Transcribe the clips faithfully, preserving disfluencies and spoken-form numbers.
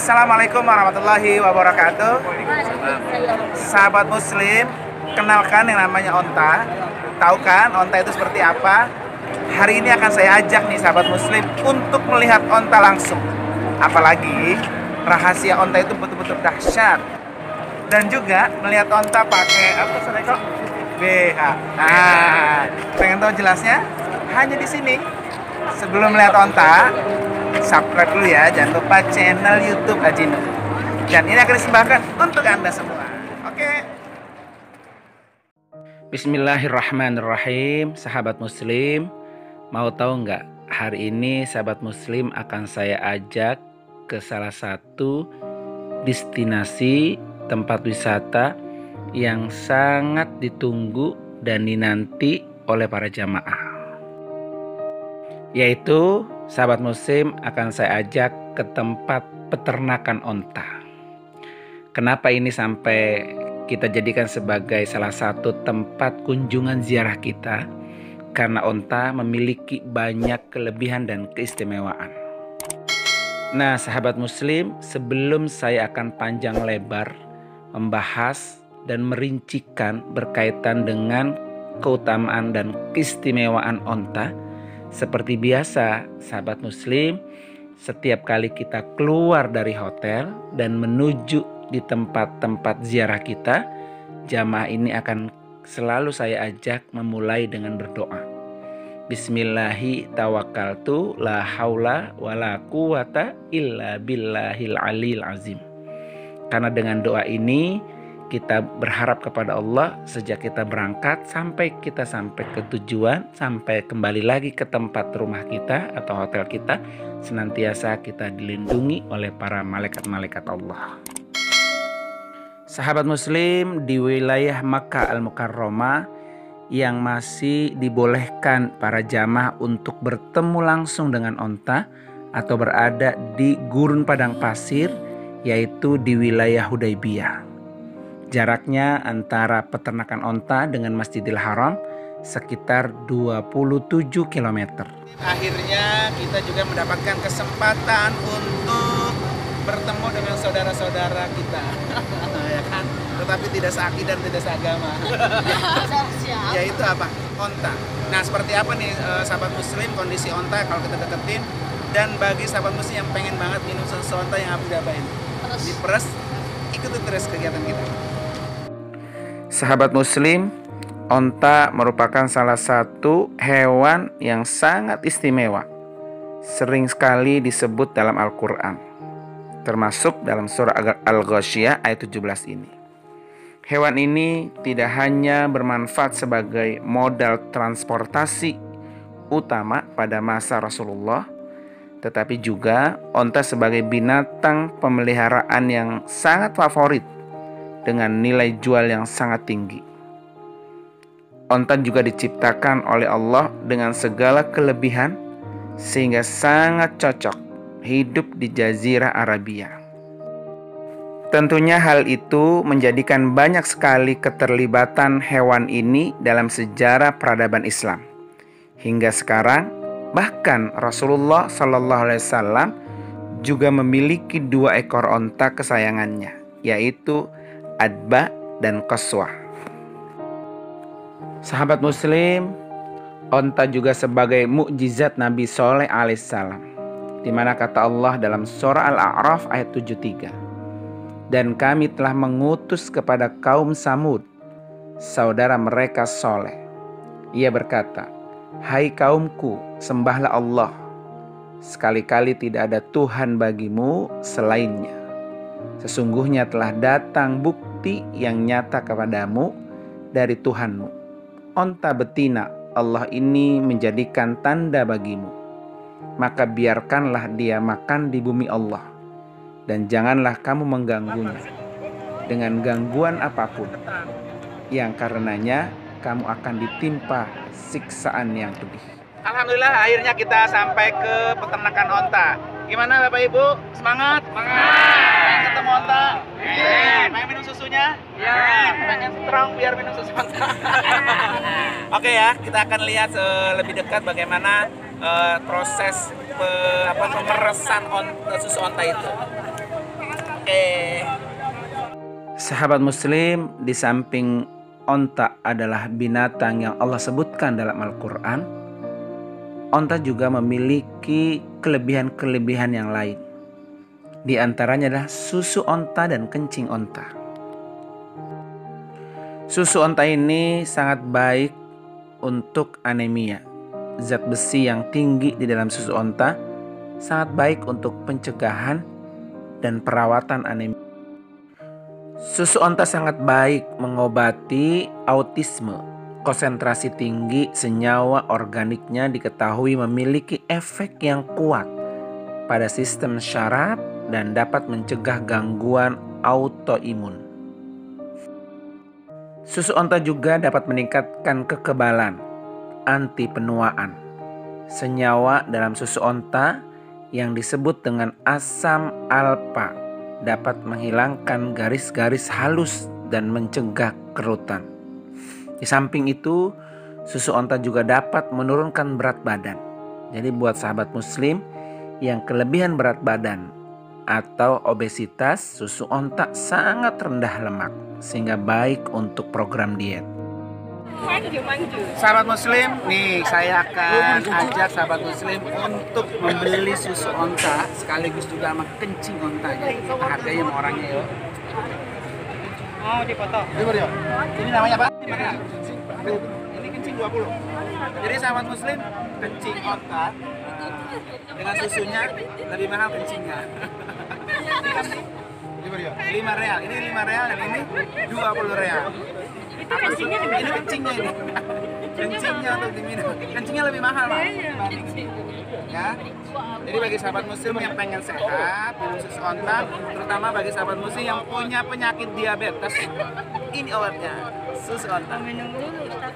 Assalamualaikum warahmatullahi wabarakatuh. Sahabat muslim, kenalkan yang namanya onta. Tahu kan onta itu seperti apa? Hari ini akan saya ajak nih sahabat muslim untuk melihat onta langsung. Apalagi rahasia onta itu betul-betul dahsyat. Dan juga melihat onta pakai apa tuh kok? B H. Nah, pengen tahu jelasnya? Hanya di sini. Sebelum melihat onta, subscribe dulu ya, jangan lupa channel YouTube Ajinu. Dan ini akan disembahkan untuk Anda semua. Oke. Bismillahirrahmanirrahim, sahabat muslim. Mau tahu nggak? Hari ini sahabat muslim akan saya ajak ke salah satu destinasi tempat wisata yang sangat ditunggu dan dinanti oleh para jamaah. Yaitu sahabat muslim akan saya ajak ke tempat peternakan onta. Kenapa ini sampai kita jadikan sebagai salah satu tempat kunjungan ziarah kita? Karena onta memiliki banyak kelebihan dan keistimewaan. Nah sahabat muslim, sebelum saya akan panjang lebar membahas dan merincikan berkaitan dengan keutamaan dan keistimewaan onta, seperti biasa sahabat muslim, setiap kali kita keluar dari hotel dan menuju di tempat-tempat ziarah kita, jamaah ini akan selalu saya ajak memulai dengan berdoa. Bismillahi tawakkaltu la haula wala quwata illa billahil aliyil azim. Karena dengan doa ini kita berharap kepada Allah sejak kita berangkat sampai kita sampai ke tujuan, sampai kembali lagi ke tempat rumah kita atau hotel kita, senantiasa kita dilindungi oleh para malaikat-malaikat Allah. Sahabat muslim, di wilayah Makkah Al-Mukarramah yang masih dibolehkan para jamaah untuk bertemu langsung dengan onta atau berada di gurun padang pasir, yaitu di wilayah Hudaybiyah. Jaraknya antara peternakan onta dengan Masjidil Haram sekitar dua puluh tujuh kilometer. Akhirnya kita juga mendapatkan kesempatan untuk bertemu dengan saudara-saudara kita. Ya kan? Tetapi tidak seakidah dan tidak seagama. Yaitu apa? Onta. Nah seperti apa nih sahabat muslim kondisi onta kalau kita deketin? Dan bagi sahabat muslim yang pengen banget minum susu onta yang aku dapain diperes, ikuti terus kegiatan kita. Sahabat muslim, onta merupakan salah satu hewan yang sangat istimewa. Sering sekali disebut dalam Al-Quran, termasuk dalam surah Al-Ghasyiyah ayat tujuh belas ini. Hewan ini tidak hanya bermanfaat sebagai modal transportasi utama pada masa Rasulullah, tetapi juga onta sebagai binatang pemeliharaan yang sangat favorit dengan nilai jual yang sangat tinggi. Onta juga diciptakan oleh Allah dengan segala kelebihan sehingga sangat cocok hidup di Jazirah Arabia. Tentunya hal itu menjadikan banyak sekali keterlibatan hewan ini dalam sejarah peradaban Islam. Hingga sekarang bahkan Rasulullah Shallallahu Alaihi Wasallam juga memiliki dua ekor onta kesayangannya, yaitu Adba dan Qaswah. Sahabat muslim, onta juga sebagai mukjizat Nabi Shaleh alaihissalam, di mana kata Allah dalam surah Al-A'raf ayat tujuh puluh tiga, dan kami telah mengutus kepada kaum Samud, saudara mereka Shaleh. Ia berkata, hai kaumku, sembahlah Allah, sekali-kali tidak ada Tuhan bagimu selainnya. Sesungguhnya telah datang bukti yang nyata kepadamu dari Tuhanmu. Onta betina Allah ini menjadikan tanda bagimu. Maka biarkanlah dia makan di bumi Allah, dan janganlah kamu mengganggunya dengan gangguan apapun, yang karenanya kamu akan ditimpa siksaan yang pedih. Alhamdulillah akhirnya kita sampai ke peternakan onta. Gimana Bapak Ibu? Semangat? Semangat! Pengen ketemu onta? Yeah. Pengen minum susunya? Iya. Yeah. Pengen strong biar minum susu onta? Oke ya, kita akan lihat uh, lebih dekat bagaimana uh, proses pe, apa, pemeresan on, susu onta itu. Oke. Sahabat muslim, di samping onta adalah binatang yang Allah sebutkan dalam Al-Quran, onta juga memiliki kelebihan-kelebihan yang lain. Di antaranya adalah susu onta dan kencing onta. Susu onta ini sangat baik untuk anemia. Zat besi yang tinggi di dalam susu onta sangat baik untuk pencegahan dan perawatan anemia. Susu onta sangat baik mengobati autisme. Konsentrasi tinggi senyawa organiknya diketahui memiliki efek yang kuat pada sistem syaraf dan dapat mencegah gangguan autoimun. Susu onta juga dapat meningkatkan kekebalan, anti penuaan. Senyawa dalam susu onta yang disebut dengan asam alfa dapat menghilangkan garis-garis halus dan mencegah kerutan. Di samping itu, susu onta juga dapat menurunkan berat badan. Jadi buat sahabat muslim yang kelebihan berat badan atau obesitas, susu onta sangat rendah lemak sehingga baik untuk program diet. Sahabat muslim, nih saya akan ajak sahabat muslim untuk membeli susu onta sekaligus juga sama kencing ontanya. Kita harganya sama orangnya yuk. Mau dipoto. Ini namanya apa? Ini kencing dua puluh. Jadi sahabat muslim, kencing onta dengan susunya lebih mahal kencingnya. lima real. Ini lima real dan ini dua puluh real. Apa kencingnya ini kencingnya ini kencingnya untuk diminum, kencingnya lebih mahal Pak ya. Jadi bagi sahabat muslim yang pengen sehat minum susu onta, terutama bagi sahabat muslim yang punya penyakit diabetes, ini obatnya, susu onta. Minum dulu Ustaz.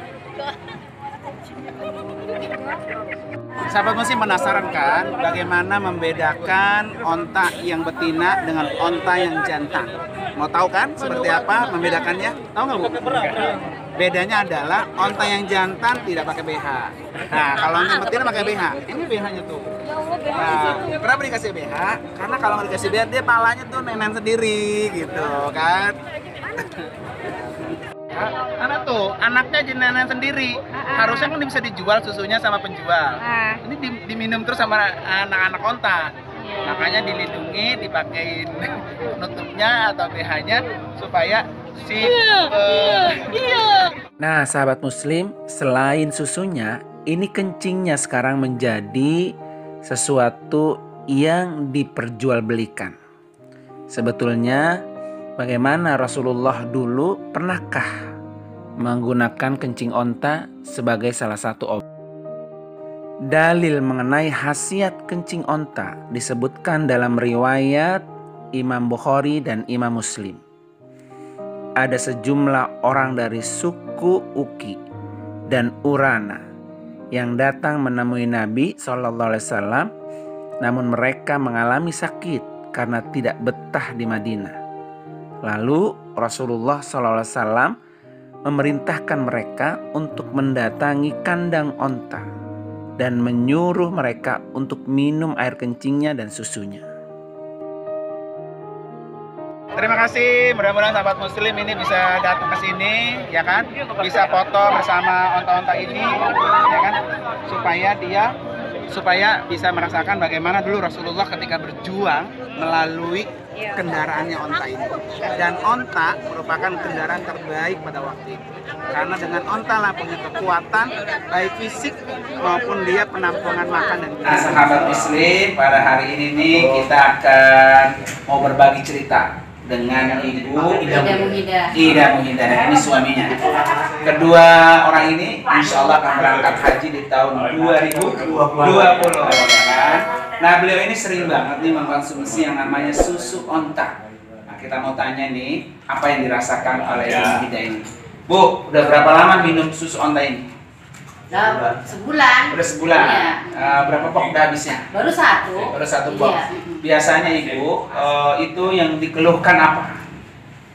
Sahabat muslim penasaran kan bagaimana membedakan onta yang betina dengan onta yang jantan? Mau tahu kan seperti apa membedakannya? Tahu nggak Bu? Bedanya adalah onta yang jantan tidak pakai B H. Nah, kalau onta yang betina pakai B H. Ini B H-nya tuh. Nah, kenapa dikasih B H? Karena kalau nggak dikasih B H dia palanya tuh nenen sendiri gitu kan. Karena tuh anaknya jadi nenek sendiri, harusnya kan bisa dijual susunya sama penjual. Ini diminum terus sama anak-anak onta. Makanya dilindungi, dipakein nutupnya atau B H-nya supaya si uh... Nah sahabat muslim, selain susunya, ini kencingnya sekarang menjadi sesuatu yang diperjualbelikan. Sebetulnya bagaimana Rasulullah dulu pernahkah menggunakan kencing onta sebagai salah satu obat? Dalil mengenai khasiat kencing onta disebutkan dalam riwayat Imam Bukhari dan Imam Muslim. Ada sejumlah orang dari suku Uki dan Urana yang datang menemui Nabi shallallahu alaihi wasallam, namun mereka mengalami sakit karena tidak betah di Madinah. Lalu Rasulullah shallallahu alaihi wasallam memerintahkan mereka untuk mendatangi kandang onta dan menyuruh mereka untuk minum air kencingnya dan susunya. Terima kasih, mudah-mudahan sahabat muslim ini bisa datang ke sini, ya kan? Bisa foto bersama onta-onta ini, ya kan? Supaya dia supaya bisa merasakan bagaimana dulu Rasulullah ketika berjuang melalui kendaraannya onta ini. Dan onta merupakan kendaraan terbaik pada waktu itu. Karena dengan onta lah punya kekuatan baik fisik maupun dia penampungan makan dan nah, sahabat muslim, pada hari ini nih kita akan mau berbagi cerita dengan Ibu Ida Muhidah. Ida Muhidah, dan ini suaminya. Kedua orang ini insya Allah akan berangkat haji di tahun dua ribu dua puluh. Nah beliau ini sering banget nih mengkonsumsi yang namanya susu onta. Nah kita mau tanya nih apa yang dirasakan oleh Ibu Muhidah ini. Bu, udah berapa lama minum susu onta ini? Udah sebulan. Udah sebulan. Iya. Uh, berapa pok udah habisnya? Baru satu. Baru satu pok. Iya. Biasanya Ibu uh, itu yang dikeluhkan apa?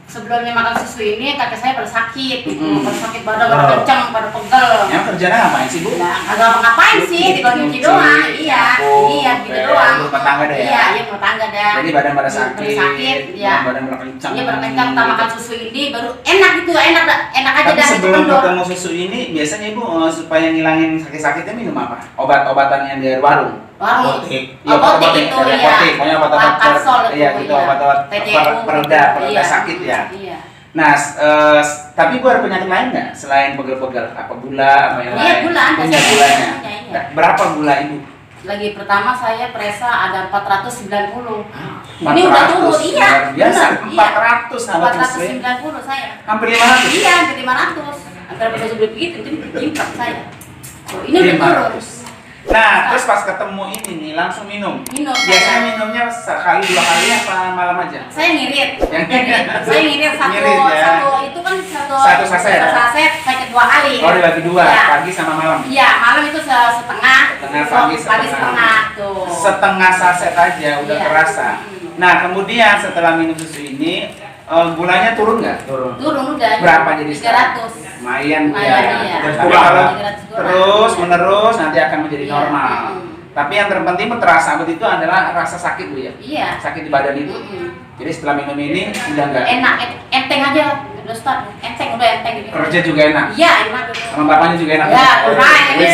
sebelumnya makan susu ini kaki saya pada sakit, gitu. Hmm. Pada sakit badan, pada kencang, pada pegel. Yang kerjanya ngapain sih, Bu? Nah, agak ngapain sih, tinggal nyuci doang, iya, Oh, iya gitu kayak doang. rumah tangga deh ya? Iya, iya rumah tangga dah. Jadi badan pada Iya, sakit, pada sakit, iya. badan pada kencang. Iya, pada kencang, kita makan susu ini baru enak gitu, enak dah, enak aja Tapi dah. sebelum kendor. ketemu susu ini, biasanya Ibu eh, supaya ngilangin sakit-sakitnya minum apa? Obat-obatan yang dari warung? Warung. Apotek. Oh, apotek itu, dari iya. apotek, pokoknya obat-obat Obat kapsul per- itu, iya gitu, iya. obat-obat T C U, per- pereda, pereda iya. sakit ya. Iya. Nah, s- eh, s- tapi Bu ada penyakit lain nggak selain pegel-pegel? Apa gula, apa yang Iya, lain? gula, ada Punya saya. gulanya. Punya, iya. Berapa gula Ibu? Lagi pertama saya peresa ada empat ratus sembilan puluh. empat Ini udah ratus, turun, iya. luar biasa, benar, empat ratus iya. sahabat empat ratus muslim. sembilan puluh saya. Hampir lima ratus. Iya, hampir lima ratus. Antara pada sebelum begitu, itu impak saya. Oh, ini udah lima turun. ratus. Nah, terus pas ketemu ini nih langsung minum. Minum. Biasanya saya. minumnya sekali dua kali apa malam aja? Saya ngirit. Yang Ngirit. Saya ngirit satu, Ngirit, ya. satu itu kan satu, Satu saset. satu saset, saya dua kali. Oh, dibagi dua, Iya. pagi sama malam. Iya, malam itu se- setengah. Setengah, so- pagi pagi setengah. setengah tuh. Setengah saset aja udah Iya. terasa. Hmm. Nah, kemudian setelah minum susu ini eh, gulanya turun nggak? Turun. Turun udah. Berapa jadi tiga sekarang? ratus. Lumayan Lumayan, ya. iya. Tapi Kurang. kalau tiga ratus kurang. terus menerus nanti akan menjadi Iya. normal. Hmm. Tapi yang terpenting terasa itu adalah rasa sakit Bu ya. Iya. Sakit di badan itu. Mm-mm. Jadi setelah minum ini udah enggak. Enak, en- enteng aja. Udah start, enteng udah enteng gitu. Kerja juga enak. Iya, enak dulu. Sama bapaknya juga enak. Ya, lumayan. Wis.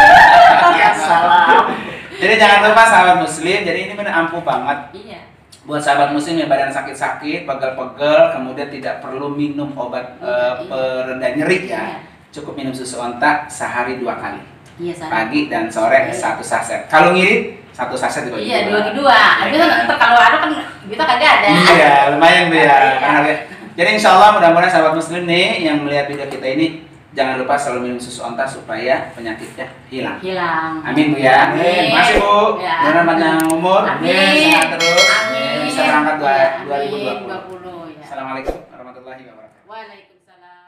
Ya, salam. Jadi jangan lupa sahabat muslim, jadi ini benar ampuh banget Iya. buat sahabat muslim yang badan sakit-sakit, pegel-pegel, kemudian tidak perlu minum obat eh, Iya. pereda nyeri ya. Iya. Cukup minum susu onta sehari dua kali, Iya, salam. pagi dan sore Iya. satu saset. Kalau ngirit satu saset dibagi Iya, dua. dua dua. Tapi kan ntar kalau ada kan kita kagak ada. Iya, lumayan Bu ya. Iya. Karena harga- Jadi insya Allah mudah-mudahan sahabat muslim nih yang melihat video kita ini jangan lupa selalu minum susu onta supaya penyakitnya hilang. Hilang. Amin Bu ya. Amin. Masih Bu. Ya. Mudah-mudahan panjang umur, Amin. sehat terus. Amin. Bisa berangkat Ya, dua ribu dua amin. puluh. dua puluh ya. Assalamualaikum warahmatullahi wabarakatuh. Waalaikumsalam.